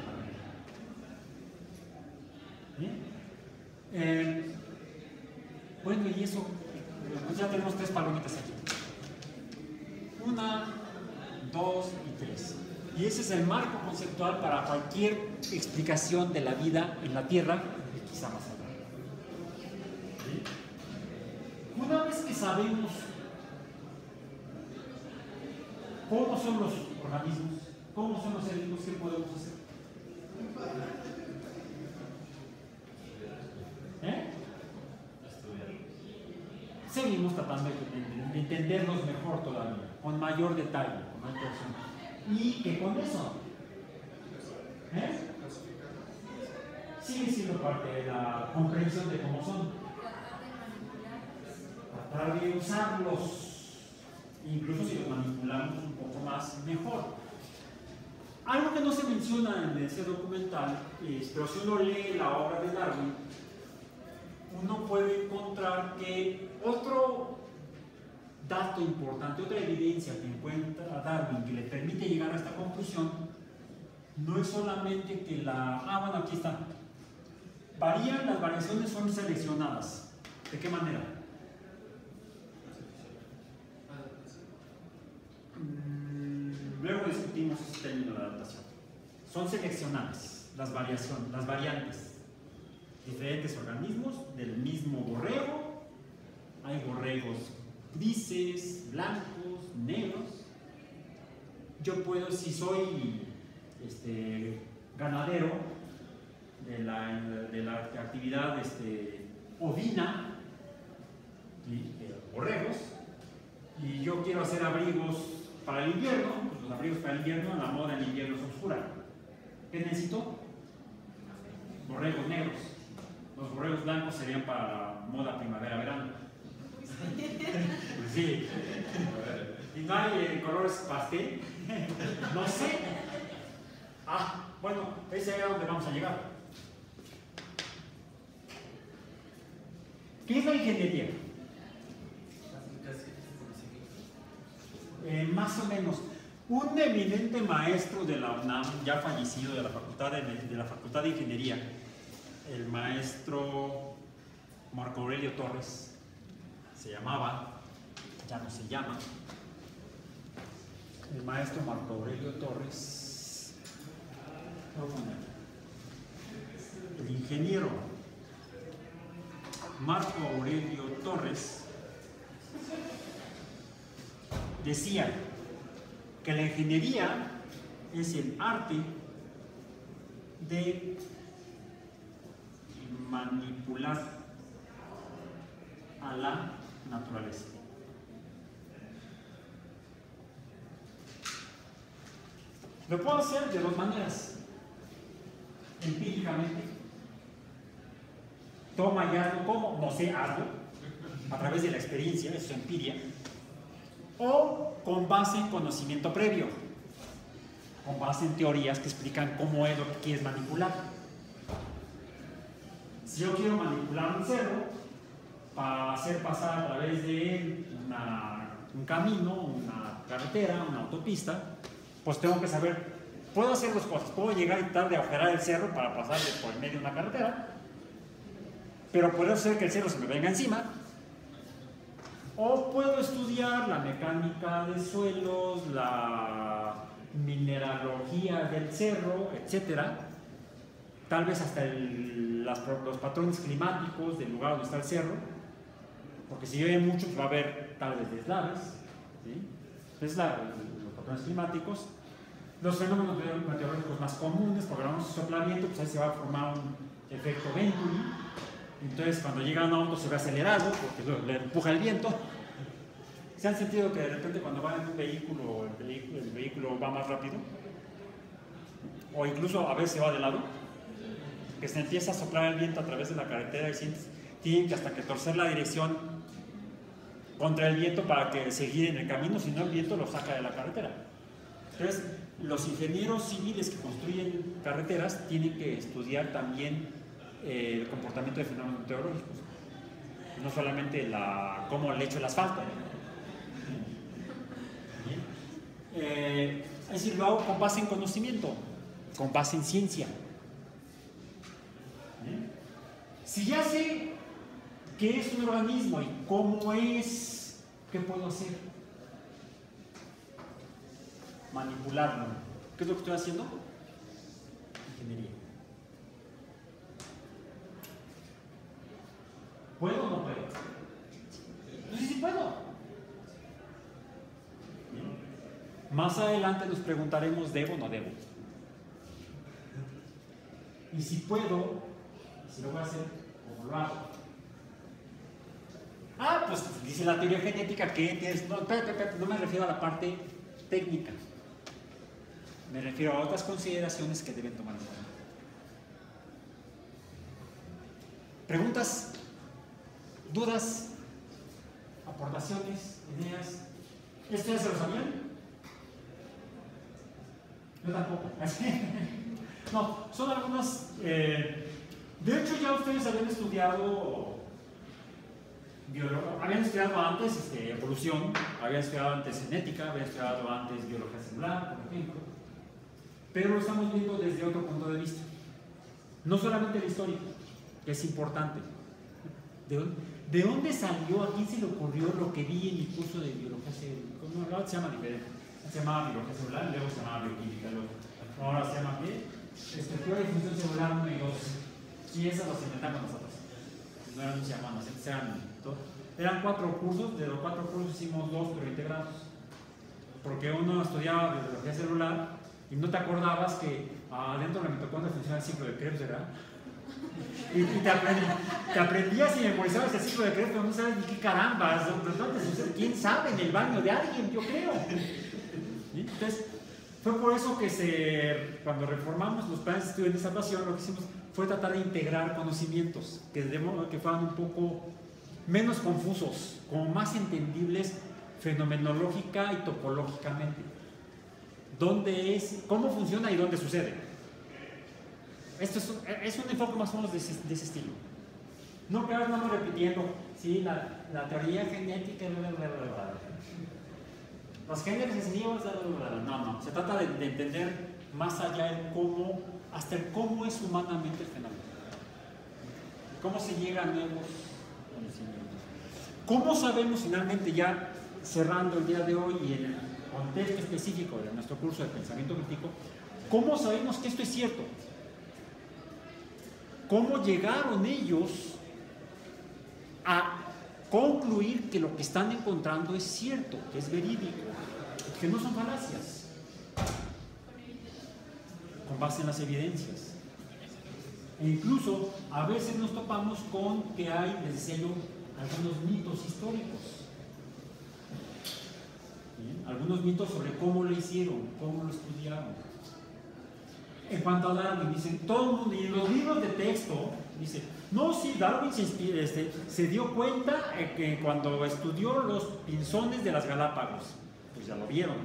planeta. ¿Bien? Bueno, y eso, pues ya tenemos 3 palomitas aquí. 1, 2 y 3. Y ese es el marco conceptual para cualquier explicación de la vida en la Tierra, que quizá más adelante. ¿Sí? Una vez que sabemos cómo son los organismos, cómo son los seres vivos, ¿qué podemos hacer? Seguimos tratando de entenderlos mejor todavía, con mayor detalle, con mayor atención. Y que con eso sigue siendo parte de la comprensión de cómo son. tratar de usarlos, incluso si los manipulamos un poco más, mejor. Algo que no se menciona en ese documental, pero si uno lee la obra de Darwin, uno puede encontrar que otro dato importante, otra evidencia que encuentra Darwin que le permite llegar a esta conclusión, no es solamente que bueno, aquí está. Las variaciones son seleccionadas. ¿De qué manera? Luego discutimos ese término de adaptación. Son seleccionadas las variantes. Diferentes organismos del mismo borrego. Hay borregos grises, blancos, negros. Yo puedo, si soy ganadero de la actividad ovina, de borregos, y yo quiero hacer abrigos para el invierno, pues los abrigos para el invierno, la moda en el invierno es oscura. ¿Qué necesito? Borregos negros. Los borregos blancos serían para la moda primavera-verano. Pues sí. ¿Y no hay colores pastel? No sé. Bueno, ese es a donde vamos a llegar. ¿Qué es la ingeniería? Más o menos. Un eminente maestro de la UNAM, ya fallecido, de la Facultad de Ingeniería, el maestro Marco Aurelio Torres, se llamaba, ya no se llama, el maestro Marco Aurelio Torres, el ingeniero Marco Aurelio Torres decía que la ingeniería es el arte de manipular a la naturaleza. Lo puedo hacer de dos maneras. Empíricamente. Toma y hazlo como, no sé, hazlo. A través de la experiencia, eso es empiria. O con base en conocimiento previo. Con base en teorías que explican cómo es lo que quieres manipular. Si yo quiero manipular un cerro para hacer pasar a través de él un camino, una carretera, una autopista, pues tengo que saber, puedo hacer dos cosas. Puedo llegar y tratar de agujerar el cerro para pasar por el medio de una carretera, pero puedo hacer que el cerro se me venga encima. O puedo estudiar la mecánica de suelos, la mineralogía del cerro, etcétera. Tal vez hasta los patrones climáticos del lugar donde está el cerro, porque si llueve mucho pues va a haber tal vez deslaves, ¿sí? Entonces los patrones climáticos, los fenómenos meteorológicos más comunes, porque hablamos de soplamiento, pues ahí se va a formar un efecto Venturi. Entonces cuando llega un auto se ve acelerado porque le empuja el viento. ¿Se han sentido que de repente cuando van en un vehículo, el vehículo va más rápido? O incluso a veces va de lado, que se empieza a soplar el viento a través de la carretera y tienen que hasta que torcer la dirección contra el viento para que se gire en el camino, si no el viento lo saca de la carretera. Entonces los ingenieros civiles que construyen carreteras tienen que estudiar también el comportamiento de fenómenos meteorológicos, no solamente cómo le echo el asfalto. Es decir, lo hago con base en conocimiento, con base en ciencia. Si ya sé qué es un organismo y cómo es, ¿qué puedo hacer? Manipularlo. ¿Qué es lo que estoy haciendo? Ingeniería. ¿Puedo o no puedo? Entonces sí puedo. Más adelante nos preguntaremos, ¿debo o no debo? Y si puedo, si lo voy a hacer, ¿cómo lo hago? Pues dice la teoría genética que no me refiero a la parte técnica. Me refiero a otras consideraciones que deben tomar en cuenta. ¿Preguntas? ¿Dudas? aportaciones, ideas. ¿Esto ya se lo sabían? Yo tampoco. No, son algunas. De hecho, ya ustedes habían estudiado antes evolución, habían estudiado antes genética, habían estudiado antes biología celular, por ejemplo. Pero lo estamos viendo desde otro punto de vista. No solamente la historia, que es importante. ¿De dónde salió? ¿A quién se le ocurrió lo que vi en mi curso de biología celular? Ahora se llama diferente. Se llamaba biología celular, luego se llamaba bioquímica. Ahora se llama ¿qué? Estructura y función celular 1 y 2. Y esas las inventamos nosotros. No eran llamadas, eran 4 cursos. De los 4 cursos hicimos 2 pero integrados. Porque uno estudiaba biología celular y no te acordabas que adentro de la mitocondria funciona el ciclo de Krebs, ¿verdad? Y te aprendías y memorizabas el ciclo de Krebs, pero no sabes ni qué carambas, ¿dónde sucede? ¿Quién sabe? En el baño de alguien, yo creo. ¿Sí? Entonces, fue por eso que cuando reformamos los planes de estudio de salvación, lo que hicimos fue tratar de integrar conocimientos que fueran un poco menos confusos, como más entendibles fenomenológica y topológicamente. ¿Cómo funciona y dónde sucede? Esto es un enfoque más o menos de ese estilo. No quedarnos repitiendo, sí, la teoría genética, los géneros sensitivos, no. Se trata de entender más allá hasta el cómo es humanamente el fenómeno. Cómo se llega a nuevos conocimientos. ¿Cómo sabemos finalmente, ya cerrando el día de hoy y en el contexto específico de nuestro curso de pensamiento crítico, cómo sabemos que esto es cierto? ¿Cómo llegaron ellos a concluir que lo que están encontrando es cierto, que es verídico, que no son falacias? Con base en las evidencias. E incluso a veces nos topamos con que hay, les decía yo, algunos mitos históricos. ¿Bien? Algunos mitos sobre cómo lo hicieron, cómo lo estudiaron. En cuanto a Darwin, dicen todo el mundo, y en los libros de texto, dice, no, sí, Darwin se dio cuenta que cuando estudió los pinzones de las Galápagos, pues ya lo vieron.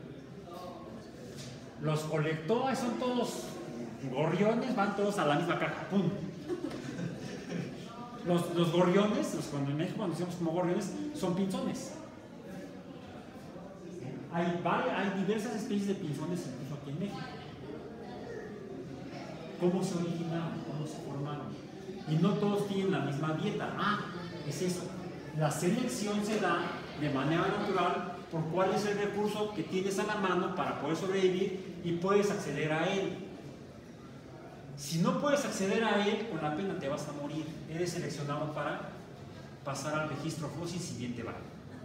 Los colectó, son todos gorriones, van todos a la misma caja, ¡pum! Los gorriones, cuando en México cuando decimos como gorriones, son pinzones. Hay diversas especies de pinzones incluso aquí en México. ¿Cómo se originaron? ¿Cómo se formaron? Y no todos tienen la misma dieta. Es eso. La selección se da de manera natural por cuál es el recurso que tienes a la mano para poder sobrevivir y puedes acceder a él. Si no puedes acceder a él, con la pena te vas a morir. Eres seleccionado para pasar al registro fósil si bien te va.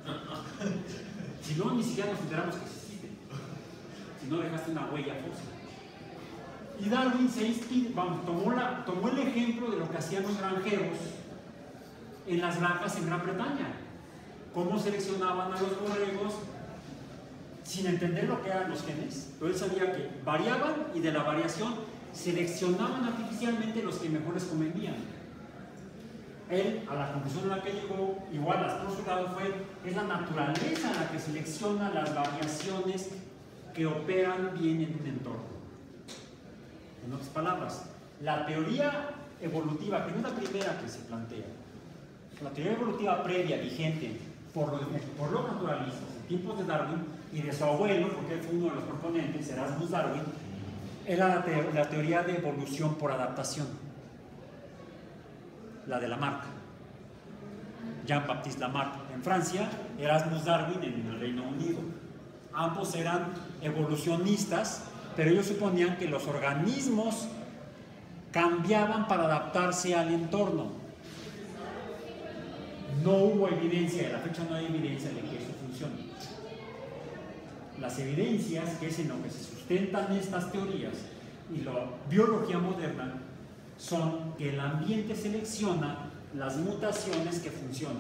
Si no, ni siquiera nos enteramos que existe. Si no dejaste una huella fósil. Y Darwin tomó el ejemplo de lo que hacían los granjeros en las granjas en Gran Bretaña. Cómo seleccionaban a los borregos sin entender lo que eran los genes. Pero él sabía que variaban y de la variación seleccionaban artificialmente los que mejor les convenían. Él, a la conclusión a la que llegó, igual por su lado, es la naturaleza la que selecciona las variaciones que operan bien en un entorno. En otras palabras, la teoría evolutiva, que no es la primera que se plantea, la teoría evolutiva previa, vigente, por los naturalistas, en tiempos de Darwin y de su abuelo, porque él fue uno de los proponentes, Erasmus Darwin, era la teoría de evolución por adaptación, la de Lamarck, Jean-Baptiste Lamarck en Francia, Erasmus Darwin en el Reino Unido. Ambos eran evolucionistas, pero ellos suponían que los organismos cambiaban para adaptarse al entorno. No hubo evidencia, a la fecha no hay evidencia de que eso funcione. Las evidencias, que es en lo que se sustentan estas teorías y la biología moderna, son que el ambiente selecciona las mutaciones que funcionan.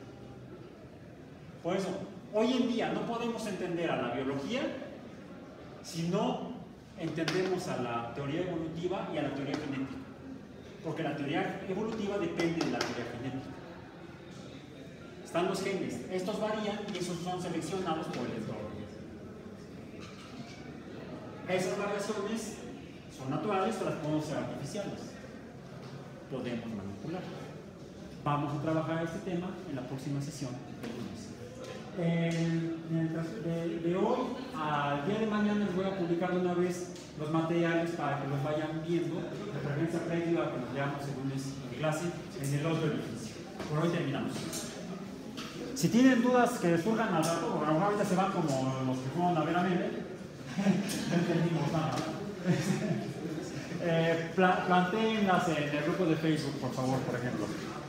Por eso, hoy en día no podemos entender a la biología si no entendemos a la teoría evolutiva y a la teoría genética, porque la teoría evolutiva depende de la teoría genética. Están los genes. Estos varían y esos son seleccionados por el entorno. Esas variaciones son naturales o las podemos ser artificiales. Podemos manipular. Vamos a trabajar este tema en la próxima sesión del lunes. De hoy al día de mañana les voy a publicar de una vez los materiales para que los vayan viendo, de preferencia previo a que nos veamos el lunes en clase en el otro edificio. Por hoy terminamos. Si tienen dudas que surjan al rato, porque a lo mejor ahorita se van como los que fueron a ver a Meme, no entendimos nada. Planteenlas en el grupo de Facebook, por favor, por ejemplo.